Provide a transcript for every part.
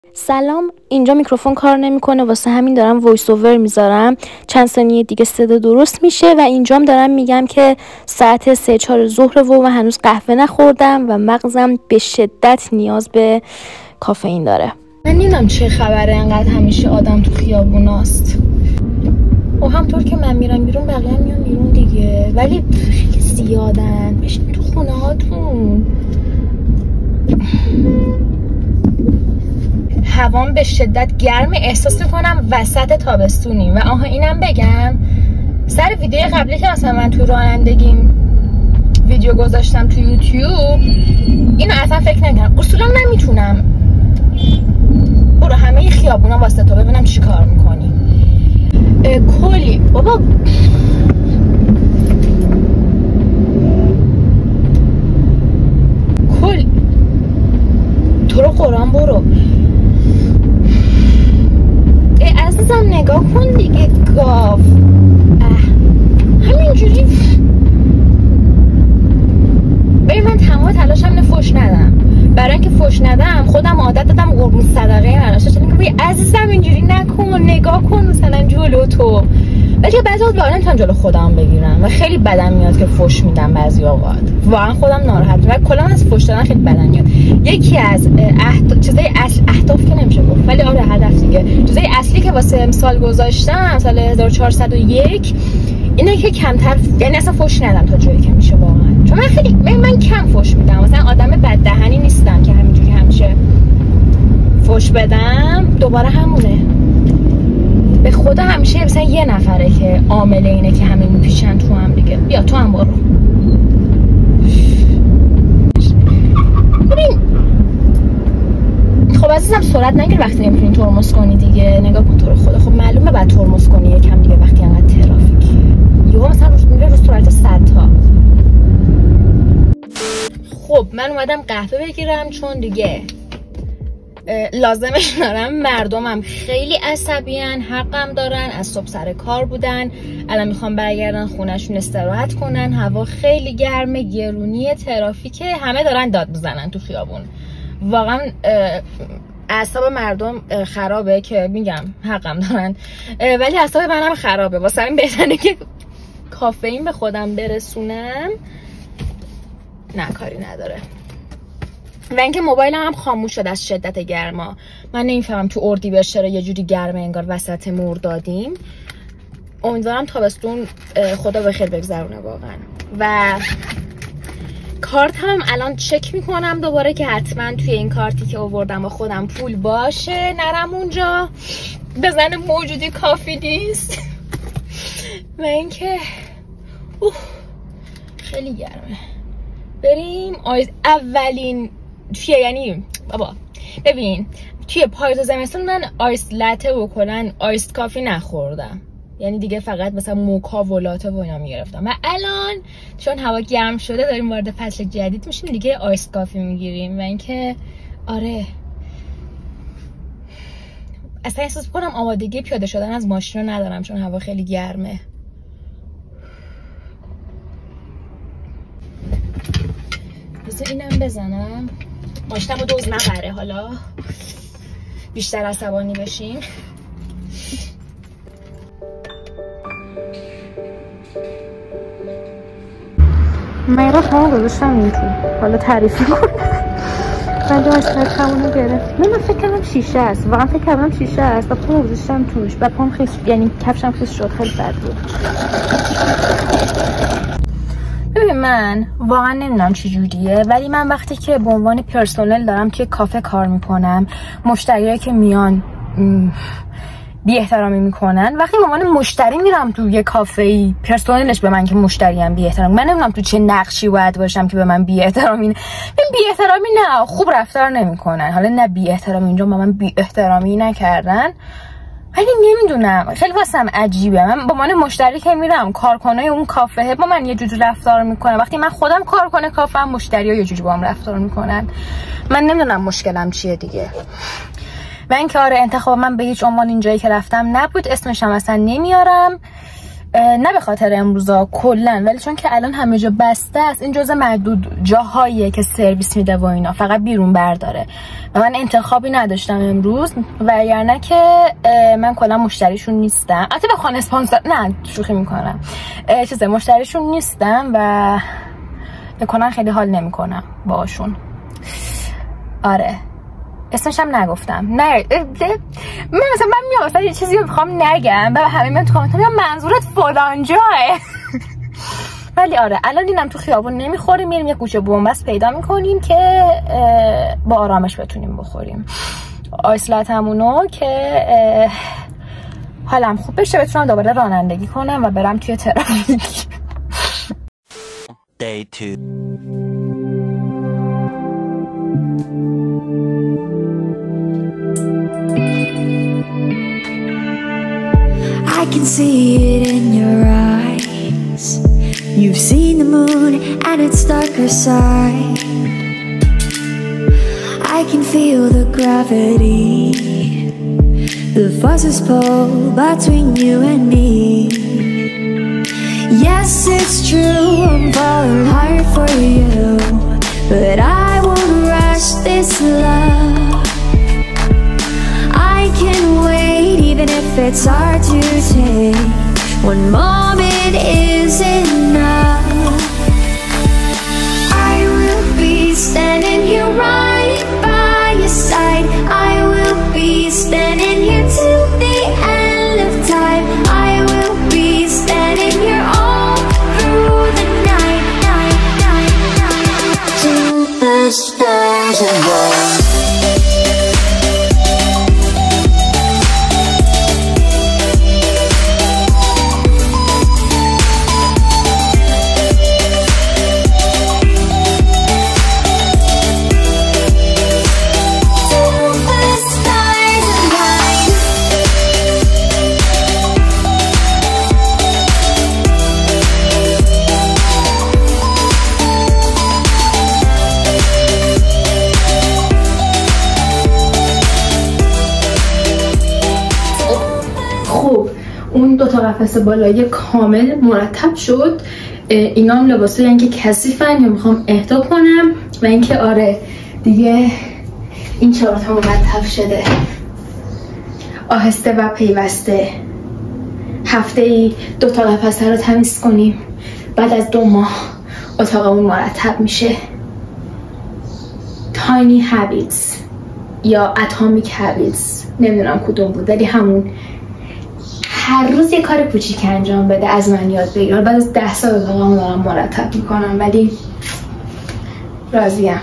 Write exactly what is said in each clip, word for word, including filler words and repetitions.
سلام، اینجا میکروفون کار نمیکنه، واسه همین دارم وایس اوور میذارم. چند ثانیه دیگه صدا درست میشه و اینجام دارم میگم که ساعت سه چهار ظهر و هنوز قهوه نخوردم و مغزم به شدت نیاز به کافئین داره. من نمیدونم چه خبره انقدر همیشه آدم تو خیابوناست. و همطور که من میرم بیرون بقیه هم میان بیرون دیگه، ولی خیلی زیادن. بشین تو خونه هاتون. هوام به شدت گرم، احساس میکنم وسط تابستونیم. و آها اینم بگم، سر ویدیو قبلی که مثلا من تو رانندگیم ویدیو گذاشتم تو یوتیوب، اینو اصلا فکر نکردم. اصولا نمیتونم برو همه خیابونا واسه تو ببینم چی کار میکنی. کلی بابا کل تو رو قرآن برو. ای عزیزم نگاه کن دیگه گاو. همینجوری ببین، من تمام تلاشم اینه فوش ندم. برای اینکه فوش ندم خودم عادت دادم قربون صدقه نداشته. میگم عزیزم اینجوری نکن، نگاه کن مثلا جلو تو. ولی بعضی وقت واقعا نمیتونم جلو خودم بگیرم و خیلی بدم میاد که فوش میدم. بعضی اوقات واقعا خودم ناراحت و کلا از فوش دادن خیلی بدم میاد. یکی از اهد... چیزای اصل اهداف که نمیشه گفت، ولی آره هدف دیگه، چیزای اصلی که واسه امسال گذاشتم سال هزار و چهارصد و یک اینه که کمتر، یعنی اصلا فوش ندم تا جایی که میشه واقعا. چون من خیلی من, من کم فوش میدم، مثلا آدم بد دهنی نیستم که همینجوری همیشه فوش بدم. دوباره همونه، به خدا همیشه مثلا یه نفره که عامل اینه که همه میپیچن تو هم دیگه. بیا تو هم برو. ببین خب عزیزم سرعت نگیر وقتی نمیتونی ترمز کنی دیگه. نگاه کن تو رو خدا، خب معلومه بعد ترمز کنی یکم دیگه وقتی انقدر ترافیکه. یهو مثلا روش میره رو سرعت صد تا. خب من اومدم قهوه بگیرم چون دیگه لازمش دارم. مردمم خیلی عصبیان، حقم دارن، از صبح سر کار بودن، الان میخوام برگردن خونهشون استراحت کنن. هوا خیلی گرمه، گرونی، ترافیکه، همه دارن داد میزنن تو خیابون. واقعا اعصاب مردم خرابه که میگم حقم دارن، ولی اعصاب منم خرابه. واسه همین بهتره که کافئین به خودم برسونم. نه کاری نداره. و اینکه موبایلم هم خاموش شد از شدت گرما. من نمیفهمم تو اردیبهشت چرا یه جوری گرمه انگار وسط مردادیم. امیدوارم تابستون خدا بخیر بگذرونه واقعا. و کارت هم الان چک میکنم دوباره که حتما توی این کارتی که آوردم با خودم پول باشه، نرم اونجا بزنه موجودی کافی نیست. و اینکه اوه خیلی گرمه. بریم آیس اولین توی، یعنی بابا ببین توی پاییز و زمستون من آیس لته و کلن آیس کافی نخوردم، یعنی دیگه فقط مثلا موکا و لاته و اینا میگرفتم. و الان چون هوا گرم شده داریم وارد فصل جدید میشیم دیگه، آیس کافی میگیریم. و اینکه آره اصلا احساس کنم آمادگی پیاده شدن از ماشین رو ندارم چون هوا خیلی گرمه. بذار اینم بزنم ماشتم رو دوز نبره حالا بیشتر عصبانی بشین. من را همون گذاشتم یوتیوب، حالا تعریفی کن. من جو از همونو گرفت. من فکر کردم شیشه است، واقعا فکر کردم شیشه است و پام گذاشتم توش و پام خیس، یعنی کفشم خیس شد، خیلی بد بود. ببین من واقعا نمیدونم چی جوریه، ولی من وقتی که به عنوان پرسنل دارم توی کافه کار میکنم، مشتریایی که میان بی احترامی میکنن، وقتی به عنوان مشتری میرم تو یه کافه‌ای پرسنلش به من که مشتریم بی احترامی، من نمیدونم تو چه نقشی باید باشم که به من بی احترامی نه. بی احترامی نه خوب رفتار نمیکنن، حالا نه بی احترامی اینجا با من بی احترامی نکردن، ولی نمیدونم خیلی واسم عجیبه. من با من مشتری که میرم کارکنای اون کافه با من یه جوری رفتار میکنه، وقتی من خودم کارکنه کافه هم مشتری‌ها یه جوری با هم رفتار میکنن. من نمیدونم مشکلم چیه دیگه. و اینکه آره انتخاب من به هیچ عنوان اینجایی که رفتم نبود، اسمش هم اصلا نمیارم. نه به خاطر امروزا کلا، ولی چون که الان همه جا بسته است، این جزء معدود جاهاییه که سرویس میده و اینا، فقط بیرون برداره و من انتخابی نداشتم امروز، وگرنه که من کلا مشتریشون نیستم. البته بخوان اسپانسر، نه شوخی میکنم، چیزه مشتریشون نیستم و بکنن خیلی حال نمیکنم باشون. آره اسمش هم نگفتم. نه من مثلا من میام مثلا یه چیزی رو میخوام نگم و همه من تو کامنت میگم منظورت فلان جاه. ولی آره الان اینم تو خیابون نمیخوریم، میریم یه گوشه بنبست پیدا میکنیم که با آرامش بتونیم بخوریم آیسلاتمونو که حالم خوب بشه، بتونم دوباره رانندگی کنم و برم توی ترافیک. Day two. I can see it in your eyes. You've seen the moon and its darker side. I can feel the gravity, the forces pull between you and me. Yes, it's true, I'm falling hard for you, but I won't rush this love. I can wait even if it's hard to take. One moment is enough. I will be standing here right by your side. I will be standing here till the end of time. I will be standing here all through the night, night, night, night, till the stars align. اون دو تا قفس بالایی کامل مرتب شد. اینا هم لباسایی هستن که کثیفن یا میخوام اهدا کنم و اینکه آره دیگه این چهار تا مرتب شده، آهسته و پیوسته. هفته ای دو تا قفسه رو تمیز کنیم، بعد از دو ماه اتاقمون مرتب میشه. تاینی هابیتس یا اتمیک هابیتس، نمیدونم کدوم بود، ولی همون هر روز یه کار کوچیک انجام بده از من یاد بگیر. بعد از ده سال اتاقمو دارم مرتب میکنم ولی راضیم.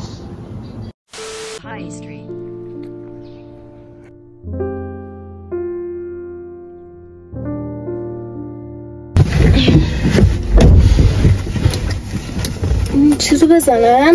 این چیزو بزنم،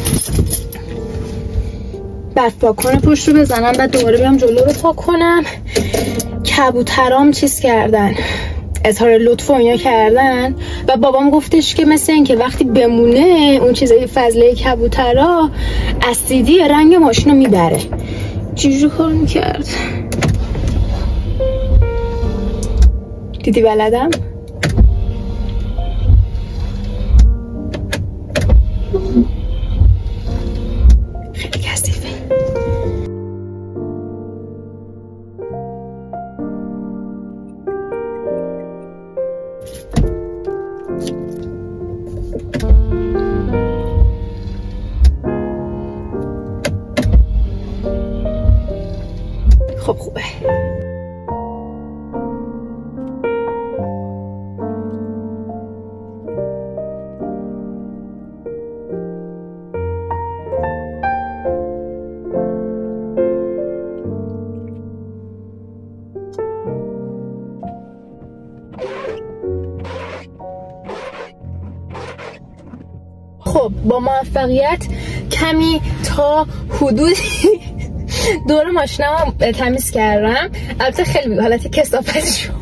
برف پاک کنه پشت رو بزنم، بعد دوباره بیام جلو رو پاک کنم. کبوترام چیز کردن، اظهار لطف و اینا کردن و بابام گفتش که مثل این که وقتی بمونه اون چیزای فضله کبوترا اسیدی رنگ ماشینو میبره. چجوری کار میکرد؟ دیدی بلدم؟ خیلی کثیفه. خب خوبه. خب با موفقیت کمی تا حدودی دور ماشینم تمیز کردم. البته خیلی حالت کثافت شد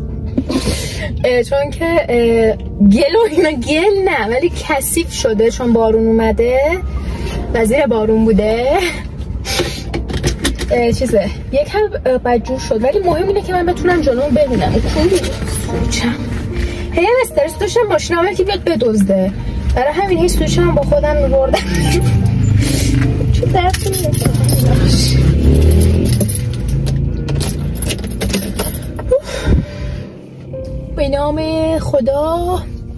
چون که گل و اینا، گل نه ولی کثیف شده چون بارون اومده و زیر بارون بوده. چیزه یکم بدجور شد، ولی مهم اینه که من بتونم جلومو ببینم. کلی سوچم هی استرس داشتم ماشینم یکی بیاد بدزده، برای همین هی سوچم با خودم میبردم. چون درد نمیشه به نام خدا.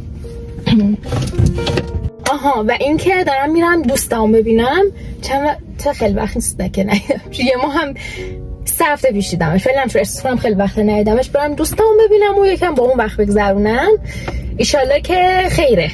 آها، و این که دارم میرم دوستامو ببینم. چند تا خیلی وقت نیست که ندیدم، یه ما هم سه هفته پیش دیدمش، ولی هم تو استفرام خیلی وقت ندیدمش. برم دوستامو ببینم و یکم با اون وقت بگذرونم، ایشالله که خیره.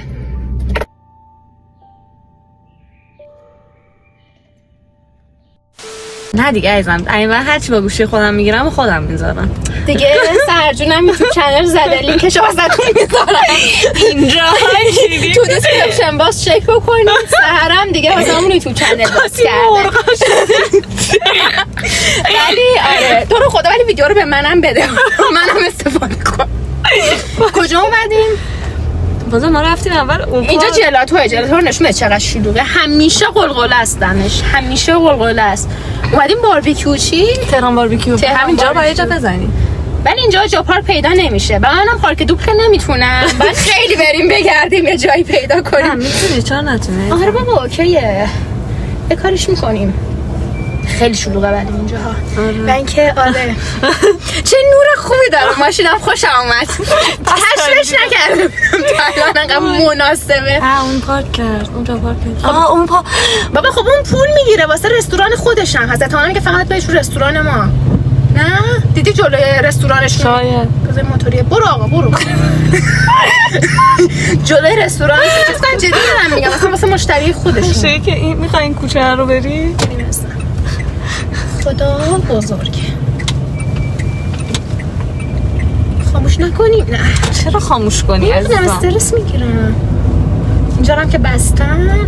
نه دیگه عزیزم، این وقت هرچی با گوشی خودم میگیرم و خودم میذارم دیگه. سرجونم یوتیوب چنل زده، لینکشو واسهتون میذارم اینجا تو دیسکریپشن باز چک بکنید. سحرم دیگه واسمون یوتیوب چنل باز کرده. ولی آره تو رو خدا ولی ویدیو رو به منم بده، منم استفاده کنم. کجا اومدیم؟ بازم ما رفتیم اول اینجا جلاتو جلاتو رو نشونه چقدر شلوغه، همیشه قلقله است دمش، همیشه قلقله است. اومدیم باربیکیو چی؟ تهران باربیکیو. همینجا باید جا بزنیم، ولی اینجا جا پارک پیدا نمیشه. و منم پارک دوب که نمیتونم، بعد خیلی بریم بگردیم یه جایی پیدا کنیم. نه میتونی، چرا نتونی؟ آره بابا اوکیه، یه کارش میکنیم. خیلی شلوغه ولی اینجا ها. و اینکه آره چه نور خوبی داره ماشینم، خوشم اومد. کشفش نکردم تا الان انقدر مناسبه. ها اون پارک کرد، اونجا پارک کرد. آه اون پا بابا خب اون پول میگیره واسه رستوران خودش هم هست، تا که فقط بهش رستوران ما. نه دیدی جلوی رستورانش شاید بذار موتوریه. برو آقا برو جلوی رستوران چیزا جدی دارم میگم، مثلا واسه مشتری خودشون. چه که این میخوای این کوچه رو بری؟ نمی‌رسم. خدا بزرگه. خاموش نکنیم. نه چرا خاموش کنی عزیزم؟ استرس میگیرم. اینجا هم که بستن.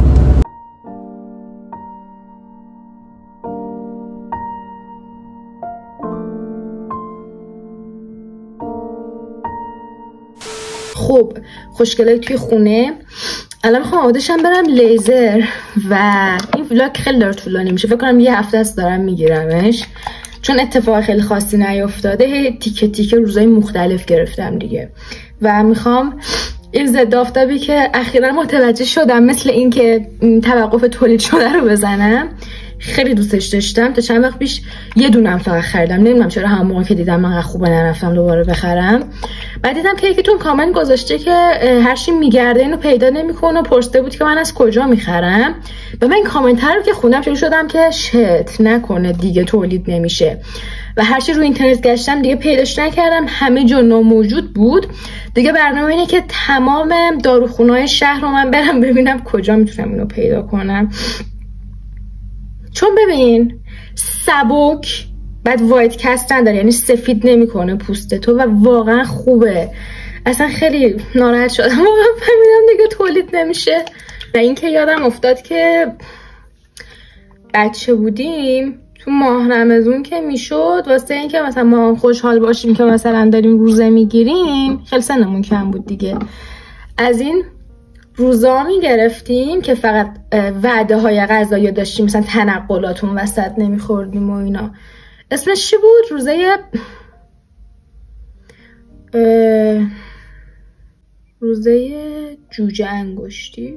خب خوشگلای توی خونه. الان میخوام آماده‌شم برم لیزر و این ولاگ خیلی داره طولانی میشه، فکر کنم یه هفته است دارم میگیرمش، چون اتفاق خیلی خاصی نیافتاده. هی تیکه تیکه روزای مختلف گرفتم دیگه و میخوام این ضد آفتابی که اخیرا متوجه شدم مثل این که توقف تولید شده رو بزنم. خیلی دوستش داشتم، تا چند وقت پیش یه دونم فقط خریدم، نمیدونم چرا هم موقع که دیدم من خوبه نرفتم دوباره بخرم. بعد دیدم که یکیتون کامنت گذاشته که هر چی میگرده اینو پیدا نمیکنه و پرسیده بود که من از کجا میخرم. و من این کامنت رو که خوندم چون شدم که شت نکنه دیگه تولید نمیشه و هر چی رو اینترنت گشتم دیگه پیداش نکردم، همه جا ناموجود بود. دیگه برنامه اینه که تمام داروخونه‌های شهر رو من برم ببینم کجا میتونم اینو پیدا کنم، چون ببین سبک بعد وایت کست نداره، یعنی سفید نمیکنه پوست تو و واقعا خوبه. اصلا خیلی ناراحت شدم واقعا فهمیدم دیگه تولید نمیشه. و اینکه یادم افتاد که بچه بودیم تو ماه رمضان که میشد واسه اینکه مثلا ما خوشحال باشیم که مثلا داریم روزه میگیریم، خیلی سنمون کم بود دیگه، از این روزا میگرفتیم که فقط وعده های غذایی داشتیم، مثلا تنقلاتون وسط نمیخوردیم و اینا. اسمش چی بود؟ روزه روزه جوجه انگشتی.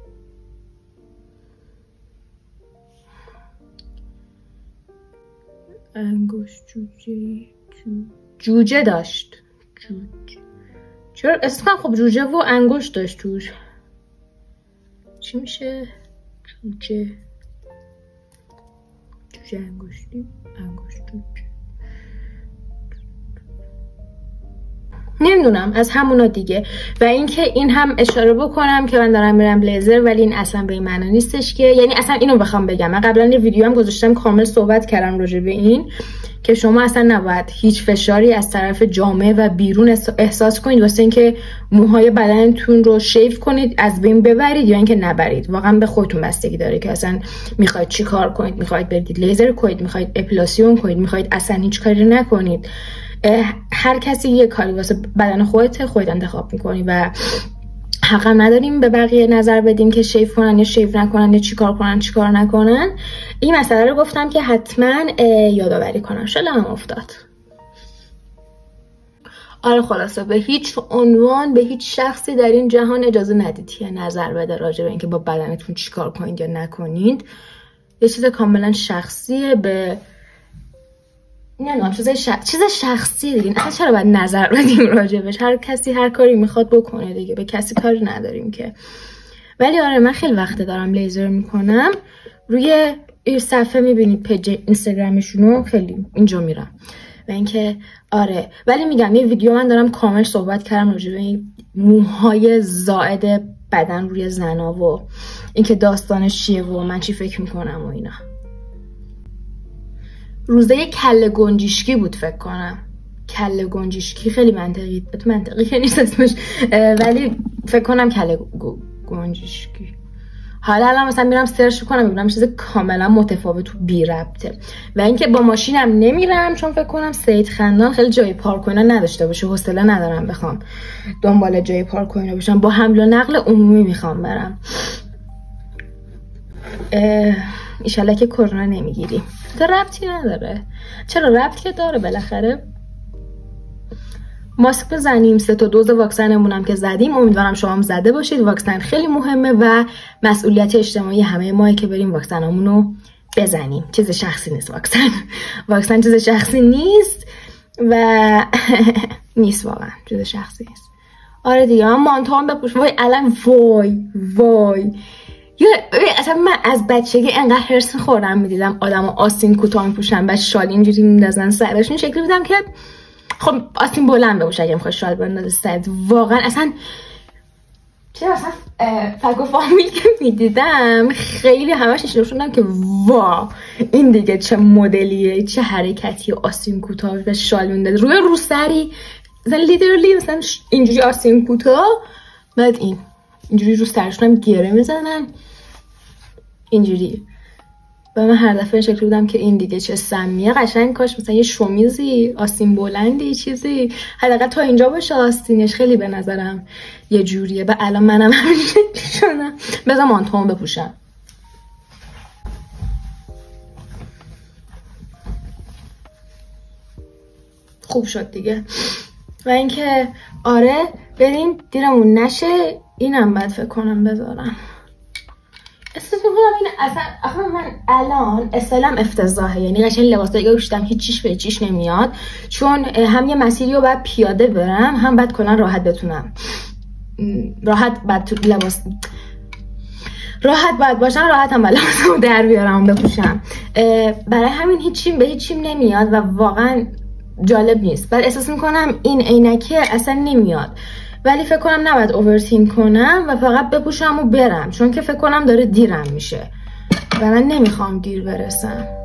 انگشت جوجه جوجه داشت. جوجه چرا اسمم خب جوجه و انگشت داشت توش. چی میشه؟ جوجه جوجه انگشتی انگشت جوجه نمیدونم، از همونا دیگه. و اینکه این هم اشاره بکنم که من دارم میرم لیزر، ولی این اصلا به این معنا نیستش که، یعنی اصلا اینو بخوام بگم، من قبلا یه ویدیو هم گذاشتم کامل صحبت کردم راجع به این که شما اصلا نباید هیچ فشاری از طرف جامعه و بیرون احساس کنید واسه اینکه موهای بدنتون رو شیف کنید از بین ببرید یا اینکه نبرید. واقعا به خودتون بستگی داره که اصلا میخواید چی کار کنید، میخواید برید لیزر کنید، میخواید اپیلاسیون کنید، میخواید اصلا هیچ کاری نکنید. هر کسی یه کاری واسه بدن خودت خودت انتخاب میکنی و حقم نداریم به بقیه نظر بدیم که شیف کنن یا شیف نکنن یا چیکار کنن چیکار نکنن. این مسئله رو گفتم که حتما یادآوری کنم. شلم افتاد. آره خلاصه به هیچ عنوان به هیچ شخصی در این جهان اجازه ندید که نظر بده راجع به اینکه با بدنتون چیکار کنید یا نکنید. یه چیز کاملا شخصیه. به نمیدونم چیز شخ... چیز شخصی دیگه. اصلا چرا باید نظر بدیم راجبش؟ هر کسی هر کاری میخواد بکنه دیگه، به کسی کاری نداریم که. ولی آره من خیلی وقت دارم لیزر میکنم. روی این صفحه میبینید پیج اینستاگرامشونو، خیلی اینجا میرم و اینکه آره. ولی میگم یه ویدیو من دارم کامل صحبت کردم راجع به موهای زائد بدن روی زنا و اینکه داستانش چیه و من چی فکر میکنم و اینا. روزه کله گنجشکی بود فکر کنم. کله گنجشکی خیلی منطقی منطقی که نیست اسمش، ولی فکر کنم کله گنجشکی. حالا الان مثلا میرم سرچ کنم میبینم چیز کاملا متفاوت و بی ربطه. و اینکه با ماشینم نمیرم چون فکر کنم سید خندان خیلی جای پارک و اینا نداشته باشه. حوصله ندارم بخوام دنبال جای پارک و اینا باشم. با حمل و نقل عمومی میخوام برم. ایشالله که کرونا نمیگیری. تو ربطی نداره. چرا ربط که داره بالاخره. ماسک بزنیم، سه تا دوز واکسنمون هم که زدیم. امیدوارم شما هم زده باشید. واکسن خیلی مهمه و مسئولیت اجتماعی همه ما که بریم واکسنامون رو بزنیم. چیز شخصی نیست واکسن. واکسن چیز شخصی نیست و نیست واقعا چیز شخصی نیست. آره دیگه من مانتوام بپوشم. وای الان وای وای یا اصلا من از بچگی انقدر هرس خوردم میدیدم آدم آستین کوتاه میپوشن و شال اینجوری میندازن سرشون، شکلی بودم که خب آستین بلند بپوش اگه میخوای شال بندازه سرت. واقعا اصلا چه اصلا فک و فامیل که میدیدم خیلی همش نشون شدم که وا این دیگه چه مدلیه، چه حرکتی، آستین کوتاه و شال میندازه روی روسری مثلا لیترلی مثلا اینجوری آستین کوتاه بعد این اینجوری رو سرشون هم گره میزنن اینجوری. و من هر دفعه شکل بودم که این دیگه چه سمیه. قشنگ کاش مثلا یه شومیزی آستین بلندی چیزی حداقل تا اینجا باشه آستینش. خیلی به نظرم یه جوریه. و الان منم همین شکلی شدم. بذار مانتوم بپوشم. خوب شد دیگه. و اینکه آره بریم دیرمون نشه. اینم باید فکر کنم بذارم. احساس میکنم این اصلا آخه من الان استایلم افتضاحه. یعنی قشنگ لباسایی که پوشیدم هیچیش به چیش نمیاد، چون هم یه مسیری رو باید پیاده برم هم باید کلا راحت بتونم راحت بعد تو لباس راحت باید باشم راحت هم لباسمو در بیارم بپوشم. برای همین هیچیم به هیچیم نمیاد و واقعا جالب نیست. بعد احساس میکنم این عینکه اصلا نمیاد. ولی فکر کنم نباید اوورتینک کنم و فقط بپوشم و برم، چون که فکر کنم داره دیرم میشه و من نمیخوام دیر برسم.